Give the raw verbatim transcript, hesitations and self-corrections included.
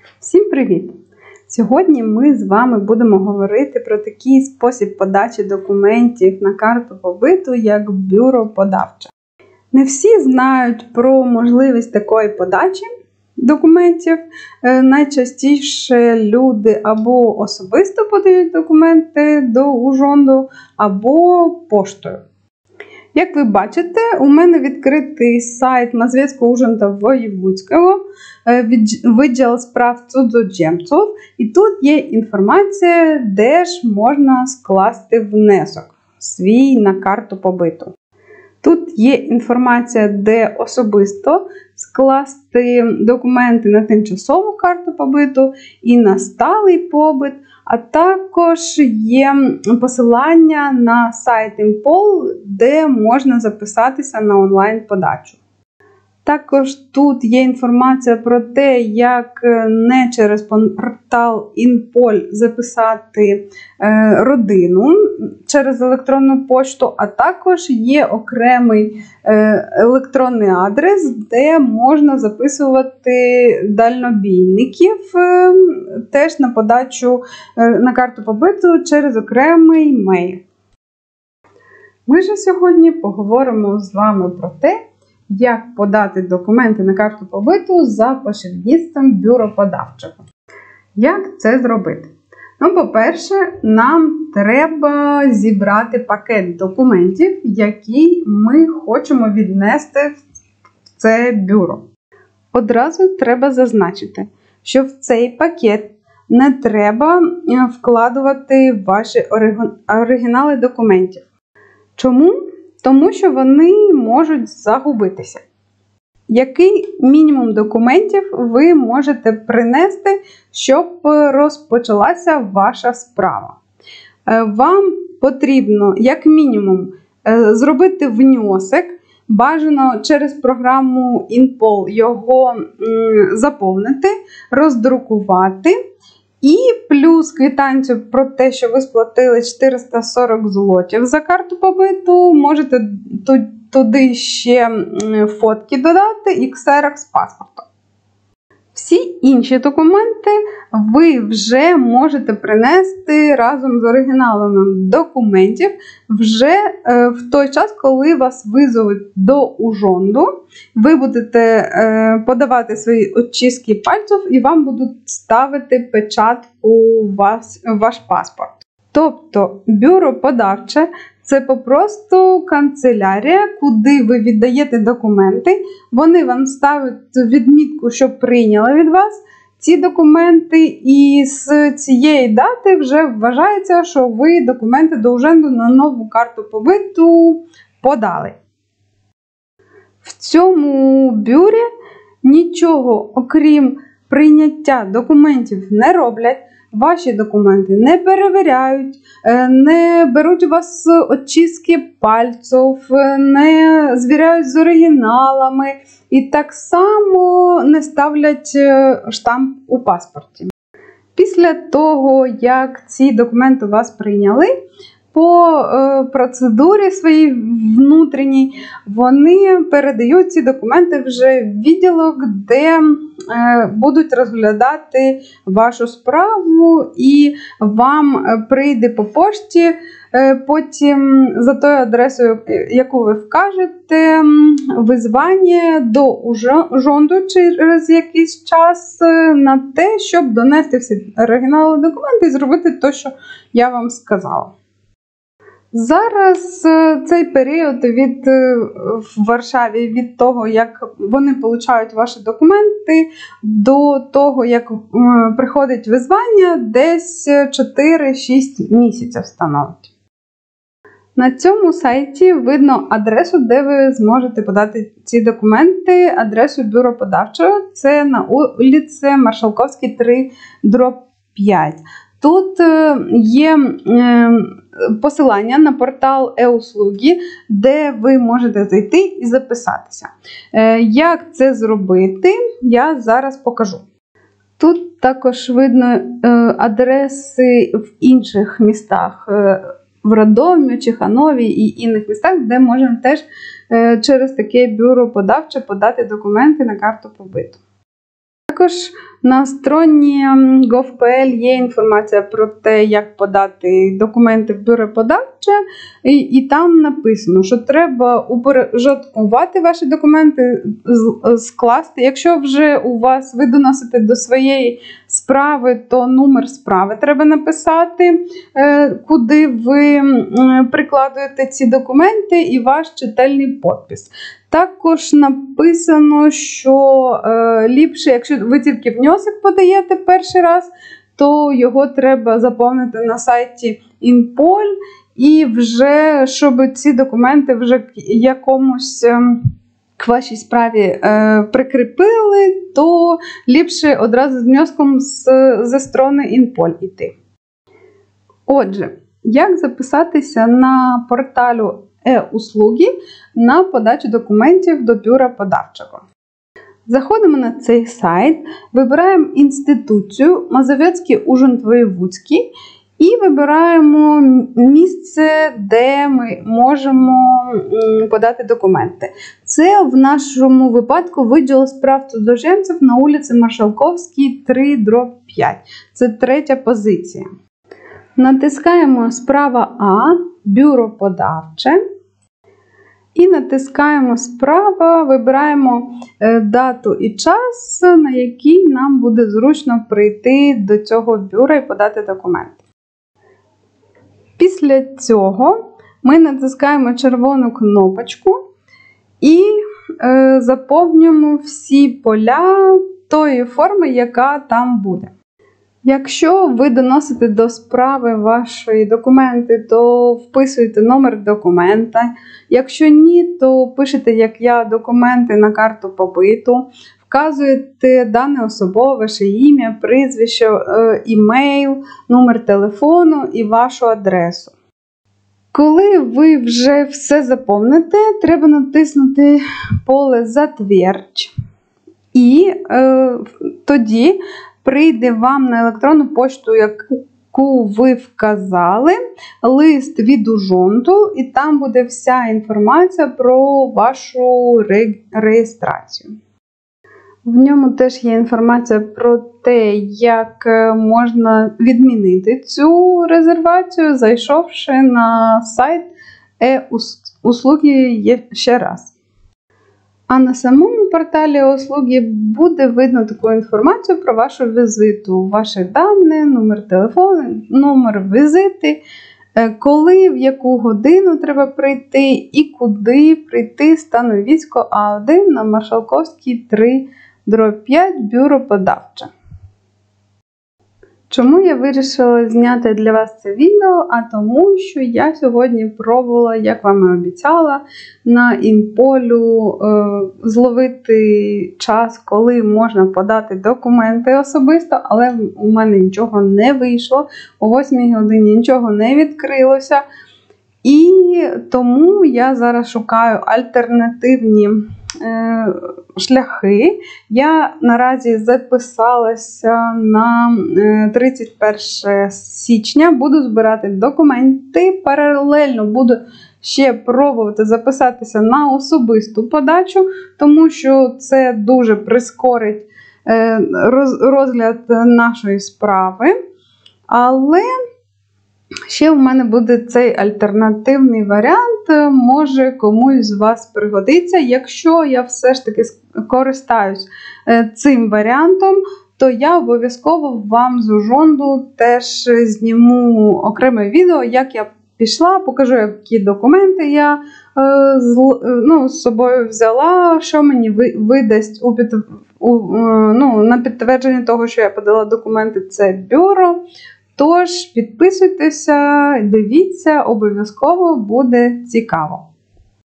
Всім привіт! Сьогодні ми з вами будемо говорити про такий спосіб подачі документів на карту побиту, як бюро подавче. Не всі знають про можливість такої подачі документів. Найчастіше люди або особисто подають документи до ужонду, або поштою. Як ви бачите, у мене відкритий сайт Mazowieckiego Urzędu Wojewódzkiego, відділ справ цудзоємців, і тут є інформація, де ж можна скласти внесок свій на карту побиту. Тут є інформація, де особисто скласти документи на тимчасову карту побиту і на сталий побит, а також є посилання на сайт Інпол, де можна записатися на онлайн-подачу. Також тут є інформація про те, як не через портал Інполь записати родину через електронну пошту, а також є окремий електронний адрес, де можна записувати дальнобійників теж на подачу на карту побиту через окремий мейл. Ми ж сьогодні поговоримо з вами про те, як подати документи на карту побиту за поширеністом бюро подавчого. Як це зробити? Ну, по-перше, нам треба зібрати пакет документів, які ми хочемо віднести в це бюро. Одразу треба зазначити, що в цей пакет не треба вкладувати ваші оригінали документів. Чому? Тому що вони можуть загубитися. Який мінімум документів ви можете принести, щоб розпочалася ваша справа? Вам потрібно, як мінімум, зробити внесок, бажано через програму Інпол його заповнити, роздрукувати. І плюс квитанцію про те, що ви сплатили чотириста сорок злотів за карту побиту, можете туди ще фотки додати і ксерокс паспорту. Всі інші документи ви вже можете принести разом з оригіналами документів вже в той час, коли вас визовуть до ужонду. Ви будете подавати свої відчистки пальців і вам будуть ставити печатку у вас, ваш паспорт. Тобто бюро подавче – це попросту канцелярія, куди ви віддаєте документи, вони вам ставлять відмітку, що прийняли від вас ці документи, і з цієї дати вже вважається, що ви документи до ужонду на нову карту побиту подали. В цьому бюрі нічого, окрім прийняття документів, не роблять. Ваші документи не перевіряють, не беруть у вас відчистки пальців, не звіряють з оригіналами і так само не ставлять штамп у паспорті. Після того, як ці документи у вас прийняли, по процедурі своїй внутрішній вони передають ці документи вже в відділок, де будуть розглядати вашу справу, і вам прийде по пошті потім за тою адресою, яку ви вкажете, визвання до ужонду через якийсь час на те, щоб донести всі оригінали документи і зробити те, що я вам сказала. Зараз цей період від, в Варшаві від того, як вони отримують ваші документи, до того, як приходить визвання, десь чотири-шість місяців становить. На цьому сайті видно адресу, де ви зможете подати ці документи, адресу бюро подавчого. Це на вулиці Маршалковській, три, дроб п'ять. Тут є посилання на портал e-услуги, де ви можете зайти і записатися. Як це зробити, я зараз покажу. Тут також видно адреси в інших містах, в Радомі, Чеханові і інших містах, де можна теж через таке бюро подавче подати документи на карту побиту. Також на стороні gov.pl є інформація про те, як подати документи в бюро подавче, і, і там написано, що треба упорядкувати ваші документи, скласти. Якщо вже у вас ви доносите до своєї справи, то номер справи треба написати, куди ви прикладуєте ці документи і ваш читальний підпис. Також написано, що е, ліпше, якщо ви тільки внесок подаєте перший раз, то його треба заповнити на сайті Інполь, і вже, щоб ці документи вже якомусь е, к вашій справі е, прикріпили, то ліпше одразу з внеском з, зі сторони Інполь йти. Отже, як записатися на порталю е-услуги на подачу документів до бюро подавчого? Заходимо на цей сайт, вибираємо інституцію Мазовецький Ужгород Воєвудський і вибираємо місце, де ми можемо подати документи. Це в нашому випадку відділ справ цудземців на вулиці Маршалковській, три дріб п'ять. Це третя позиція. Натискаємо справа А, бюро подавче. І натискаємо справа, вибираємо дату і час, на який нам буде зручно прийти до цього бюро і подати документи. Після цього ми натискаємо червону кнопочку і е, заповнюємо всі поля тої форми, яка там буде. Якщо ви доносите до справи ваші документи, то вписуєте номер документа. Якщо ні, то пишете, як я, документи на карту побиту. Вказуєте дане особове, ваше ім'я, прізвище, імейл, номер телефону і вашу адресу. Коли ви вже все заповните, треба натиснути поле «Затвердь». І е, тоді прийде вам на електронну пошту, яку ви вказали, лист від Ужгороду, і там буде вся інформація про вашу реєстрацію. В ньому теж є інформація про те, як можна відмінити цю резервацію, зайшовши на сайт е-услуги ще раз. А на самому порталі услуги буде видно таку інформацію про вашу візиту, ваші дані, номер телефону, номер візити, коли, в яку годину треба прийти і куди прийти становисько А один на Маршалковській, три дріб п'ять, бюро подавче. Чому я вирішила зняти для вас це відео? А тому, що я сьогодні пробувала, як вам і обіцяла, на Інполю е, зловити час, коли можна подати документи особисто, але у мене нічого не вийшло, о восьмій годині нічого не відкрилося. І тому я зараз шукаю альтернативні е, шляхи. Я наразі записалася на тридцять перше січня, буду збирати документи, паралельно буду ще пробувати записатися на особисту подачу, тому що це дуже прискорить е, роз, розгляд нашої справи. Але ще в мене буде цей альтернативний варіант, може комусь з вас пригодиться. Якщо я все ж таки користаюсь цим варіантом, то я обов'язково вам з Ужгороду теж зніму окреме відео, як я пішла, покажу, які документи я е, з, ну, з собою взяла, що мені видасть у під, у, ну, на підтвердження того, що я подала документи, це бюро. Тож, підписуйтеся, дивіться, обов'язково буде цікаво.